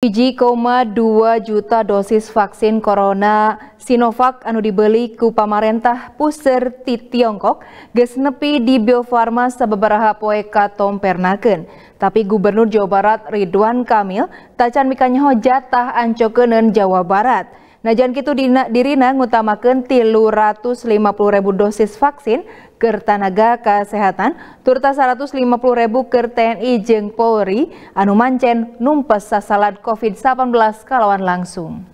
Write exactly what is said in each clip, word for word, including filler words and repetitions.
siji koma dua juta dosis vaksin corona Sinovac anu dibeli ku pamarentah puseur ti Tiongkok geus nepi di Bio Farma sababaraha poe katompernakeun. Tapi Gubernur Jawa Barat Ridwan Kamil tacan mikanyaho jatah ancokeuneun Jawa Barat. Najan kitu dina, dirina ngutamakeun tilu ratus lima puluh ribu dosis vaksin keur tanaga kesehatan turta seratus lima puluh ribu keur T N I jeung Polri anu mancen numpes sasalad COVID delapan belas kalawan langsung.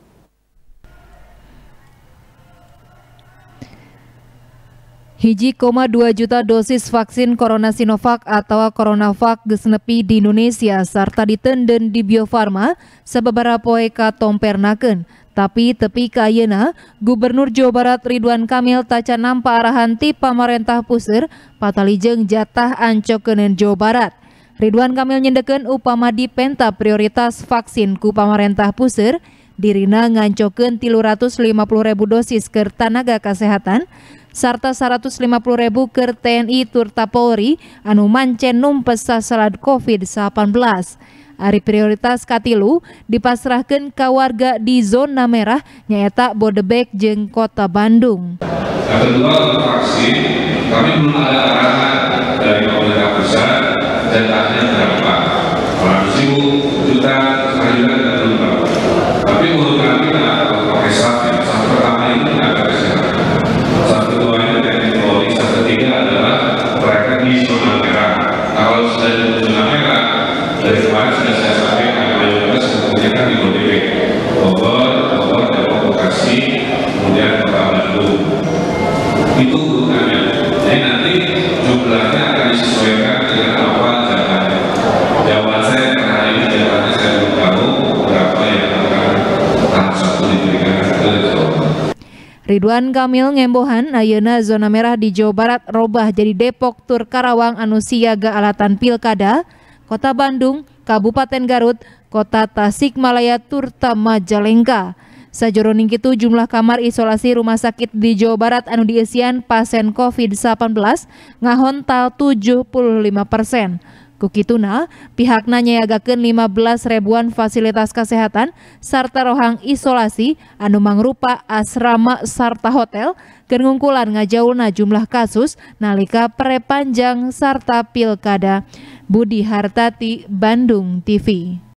siji koma dua juta dosis vaksin corona Sinovac atau CoronaVac geus nepi di Indonesia sarta diteunden di Bio Farma sababaraha poe katompernakeun. Tapi tepi ka ayeuna, Gubernur Jawa Barat Ridwan Kamil tacan nampa arahan ti pamarentah puseur patalijeng jatah ancokeuneun Jawa Barat. Ridwan Kamil nyendekeun upama dipenta prioritas vaksin ku pamarentah puseur, dirina ngancokeun tilu ratus lima puluh ribu dosis keur tanaga kesehatan sarta seratus lima puluh ribu keur T N I turta Polri anu mancen numpes sasalad COVID delapan belas. Ari prioritas katilu dipasrahkeun ka warga di zona merah nyaeta Bodebek jeung Kota Bandung. Yang kedua untuk vaksin, kami belum ada arahan dari pemerintah pusat jatahnya berapa. seratus ribu juta hari juga kita belum tahu. Tapi menurut kami kita pakai satu. Satu pertama ini tenaga kesehatan. Satu keduanya teknik Polri. Satu ketiga adalah mereka di zona merah. Nah, kalau sudah di zona merah, dari kemarin sudah saya sampaikan mayoritas kebanyakan di Bodebek, Bogor, Bogor, Depok, Bekasi, kemudian Kota Bandung. Itu urutannya. Jadi nanti jumlahnya akan disesuaikan dengan apa jatahnya. Jawaban saya per hari ini jatahnya saya belum tahu berapa yang akan tahap satu diberikan ke Jawa Barat. Ridwan Kamil ngembohan ayeuna zona merah di Jawa Barat robah jadi Depok tur Karawang anu siaga alatan pilkada, Kota Bandung, Kabupaten Garut, Kota Tasikmalaya turta Majalengka. Sajroning kitu jumlah kamar isolasi rumah sakit di Jawa Barat anu dieusian pasien COVID delapan belas ngahontal tujuh puluh lima persen. Ku kituna pihakna nyayagakeun lima belas ribuan fasilitas kesehatan sarta rohang isolasi anu mangrupa asrama sarta hotel keur ngungkulan ngajaulna jumlah kasus nalika prepanjang sarta pilkada. Budi Hartati, Bandung T V.